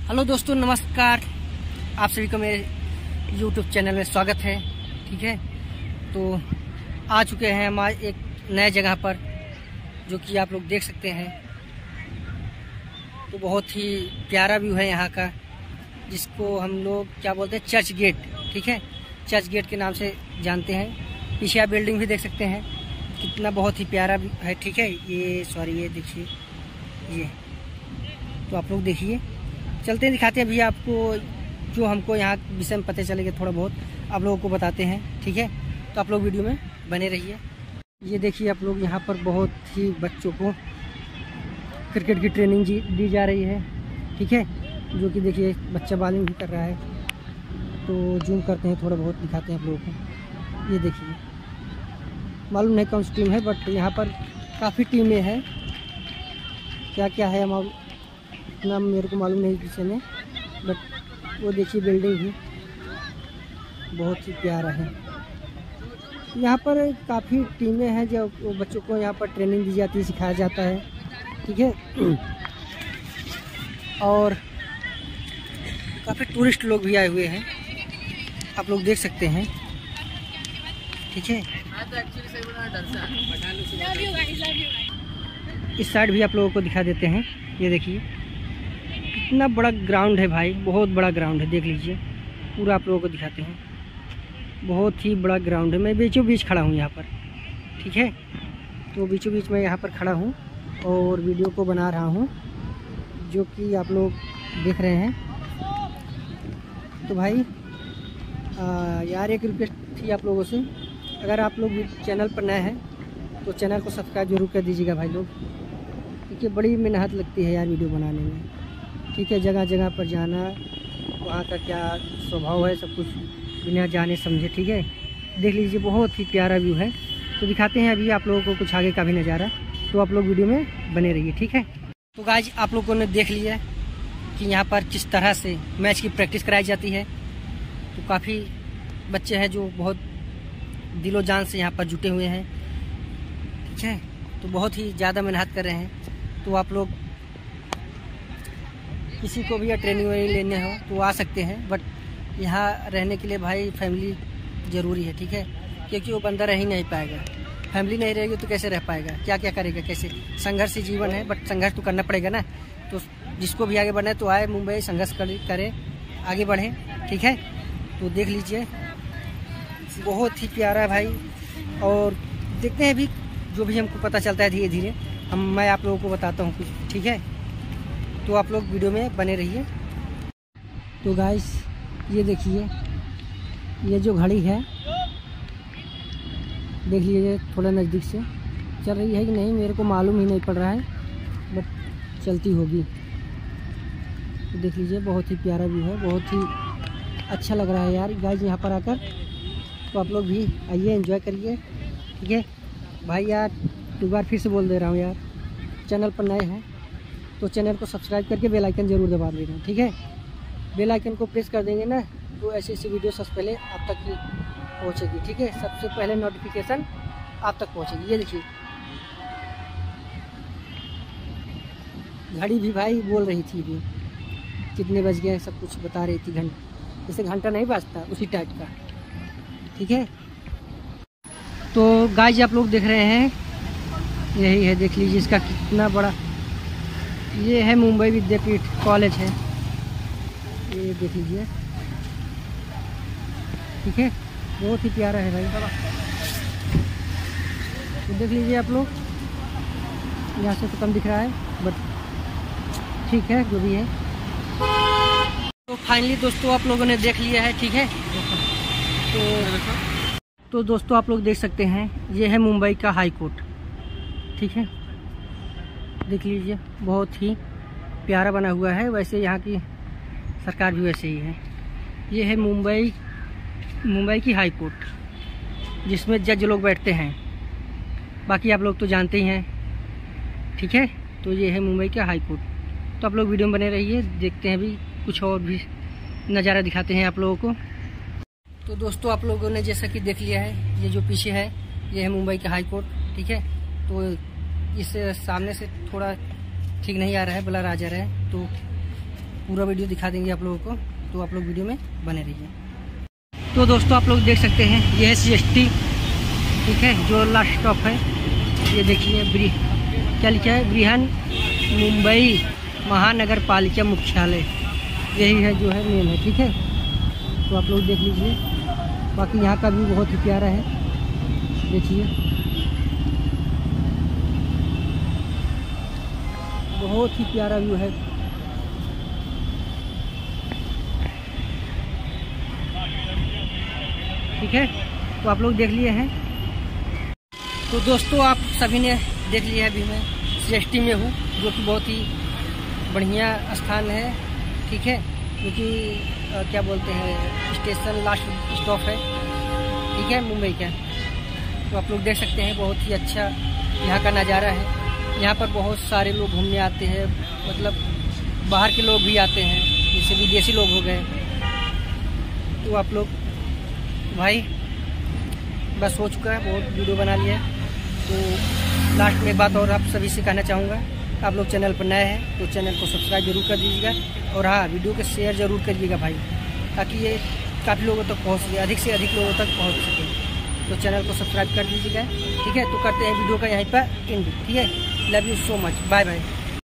Hello दोस्तों, नमस्कार। आप सभी को मेरे YouTube चैनल में स्वागत है। ठीक है, तो आ चुके हैं हम आज एक नए जगह पर, जो कि आप लोग देख सकते हैं। तो बहुत ही प्यारा व्यू है यहाँ का, जिसको हम लोग क्या बोलते हैं, चर्च गेट। ठीक है, चर्च गेट के नाम से जानते हैं। पीछे आप बिल्डिंग भी देख सकते हैं, कितना बहुत ही प्यारा है। ठीक है, ये देखिए, ये तो आप लोग देखिए। चलते हैं, दिखाते हैं भैया आपको, जो हमको यहाँ विषय में पता चलेगा थोड़ा बहुत आप लोगों को बताते हैं। ठीक है, तो आप लोग वीडियो में बने रहिए। ये देखिए, आप लोग यहाँ पर बहुत ही बच्चों को क्रिकेट की ट्रेनिंग दी जा रही है। ठीक है, जो कि देखिए बच्चा बॉलिंग भी कर रहा है। तो जूम करते हैं, थोड़ा बहुत दिखाते हैं आप लोगों को। ये देखिए, मालूम नहीं कौन सी टीम है, बट यहाँ पर काफ़ी टीमें हैं। क्या क्या है हम इतना मेरे को मालूम नहीं किसी में, बट वो देखिए बिल्डिंग भी बहुत ही प्यारा है। यहाँ पर काफ़ी टीमें हैं, जो बच्चों को यहाँ पर ट्रेनिंग दी जाती है, सिखाया जाता है। ठीक है, और काफ़ी टूरिस्ट लोग भी आए हुए हैं, आप लोग देख सकते हैं। ठीक है, इस साइड भी आप लोगों को दिखा देते हैं। ये देखिए, कितना बड़ा ग्राउंड है भाई, बहुत बड़ा ग्राउंड है। देख लीजिए, पूरा आप लोगों को दिखाते हैं। बहुत ही बड़ा ग्राउंड है। मैं बीचों बीच खड़ा हूँ यहाँ पर। ठीक है, तो बीचों बीच मैं यहाँ पर खड़ा हूँ और वीडियो को बना रहा हूँ, जो कि आप लोग देख रहे हैं। तो भाई यार, एक रिक्वेस्ट थी आप लोगों से, अगर आप लोग चैनल पर नए हैं तो चैनल को सब्सक्राइब जरूर कर दीजिएगा भाई लोग, क्योंकि बड़ी मेहनत लगती है यार वीडियो बनाने में। ठीक है, जगह जगह पर जाना, वहाँ का क्या स्वभाव है, सब कुछ बिना जाने समझे। ठीक है, देख लीजिए, बहुत ही प्यारा व्यू है। तो दिखाते हैं अभी आप लोगों को कुछ आगे का भी नज़ारा, तो आप लोग वीडियो में बने रहिए। ठीक है, तो गाइज आप लोगों ने देख लिया कि यहाँ पर किस तरह से मैच की प्रैक्टिस कराई जाती है। तो काफ़ी बच्चे हैं जो बहुत दिलो जान से यहाँ पर जुटे हुए हैं। ठीक है, तो बहुत ही ज़्यादा मेहनत कर रहे हैं। तो आप लोग किसी को भी या ट्रेनिंग वेनिंग लेने हो तो आ सकते हैं, बट यहाँ रहने के लिए भाई फैमिली ज़रूरी है। ठीक है, क्योंकि वो बंदा रह ही नहीं पाएगा। फैमिली नहीं रहेगी तो कैसे रह पाएगा, क्या क्या करेगा, कैसे। संघर्ष जीवन है, बट संघर्ष तो करना पड़ेगा ना। तो जिसको भी आगे बढ़ना है तो आए मुंबई, संघर्ष करे, आगे बढ़े। ठीक है, तो देख लीजिए, बहुत ही प्यारा है भाई। और देखते हैं अभी जो भी हमको पता चलता है धीरे धीरे मैं आप लोगों को बताता हूँ कुछ। ठीक है, तो आप लोग वीडियो में बने रहिए। तो गाइस ये देखिए, ये जो घड़ी है देख लीजिए, थोड़ा नज़दीक से चल रही है कि नहीं मेरे को मालूम ही नहीं पड़ रहा है, बट चलती होगी। तो देख लीजिए, बहुत ही प्यारा व्यू है, बहुत ही अच्छा लग रहा है यार गाइस यहाँ पर आकर। तो आप लोग भी आइए, एंजॉय करिए। ठीक है भाई, यार एक बार फिर से बोल दे रहा हूँ यार, चैनल पर नए हैं तो चैनल को सब्सक्राइब करके बेल आइकन ज़रूर दबा देना। ठीक है, बेल आइकन को प्रेस कर देंगे ना, तो ऐसी ऐसी वीडियो सबसे पहले आप तक ही पहुँचेगी। ठीक है, सबसे पहले नोटिफिकेशन आप तक पहुँचेगी। ये देखिए, घड़ी भी भाई बोल रही थी भी कितने बज गए, सब कुछ बता रही थी। जैसे घंटा नहीं बजता उसी टाइप का। ठीक है, तो गाइस आप लोग देख रहे हैं, यही है, देख लीजिए इसका कितना बड़ा, ये है मुंबई विद्यापीठ कॉलेज है, ये देख लीजिए। ठीक है, बहुत ही प्यारा है भाई। तो देख लीजिए आप लोग, यहाँ से तो कम दिख रहा है, बट ठीक है जो भी है। तो फाइनली दोस्तों आप लोगों ने देख लिया है। ठीक है, तो दोस्तों आप लोग देख सकते हैं, ये है मुंबई का हाई कोर्ट। ठीक है, देख लीजिए, बहुत ही प्यारा बना हुआ है। वैसे यहाँ की सरकार भी वैसे ही है। ये है मुंबई की हाई कोर्ट, जिसमें जज लोग बैठते हैं। बाकी आप लोग तो जानते ही हैं। ठीक है, तो ये है मुंबई का हाई कोर्ट। तो आप लोग वीडियो में बने रहिए, देखते हैं भी कुछ और भी नज़ारा दिखाते हैं आप लोगों को। तो दोस्तों आप लोगों ने जैसा कि देख लिया है, ये जो पीछे है ये है मुंबई का हाई कोर्ट। ठीक है, तो इस सामने से थोड़ा ठीक नहीं आ रहा है, ब्लर आ जा रहा है, तो पूरा वीडियो दिखा देंगे आप लोगों को, तो आप लोग वीडियो में बने रहिए। तो दोस्तों आप लोग देख सकते हैं ये है CST, ठीक है, जो लास्ट स्टॉप है। ये देखिए क्या लिखा है, बृहन मुंबई महानगर पालिका मुख्यालय, यही है जो है नेम है, ठीक है। तो आप लोग देख लीजिए। बाकी यहाँ का व्यू बहुत ही प्यारा है, देखिए बहुत ही प्यारा व्यू है। ठीक है, तो आप लोग देख लिए हैं। तो दोस्तों आप सभी ने देख लिया है, अभी मैं CST में हूँ, जो कि बहुत ही बढ़िया स्थान है, ठीक है, क्योंकि क्या बोलते हैं स्टेशन लास्ट स्टॉप है, ठीक है, मुंबई का। तो आप लोग देख सकते हैं बहुत ही अच्छा यहाँ का नज़ारा है। यहाँ पर बहुत सारे लोग घूमने आते हैं, मतलब बाहर के लोग भी आते हैं, जैसे विदेशी लोग हो गए। तो आप लोग भाई बस हो चुका है, बहुत वीडियो बना लिया है। तो लास्ट में एक बात और आप सभी से कहना चाहूँगा, आप लोग चैनल पर नए हैं तो चैनल को सब्सक्राइब जरूर कर दीजिएगा, और हाँ वीडियो को शेयर ज़रूर करिएगा भाई, ताकि ये काफ़ी लोगों तक पहुँच सके, अधिक से अधिक लोगों तक पहुँच सके। तो चैनल को सब्सक्राइब कर दीजिएगा, ठीक है। तो करते हैं वीडियो का यहीं पर एंड, ठीक है। Love you so much, bye bye.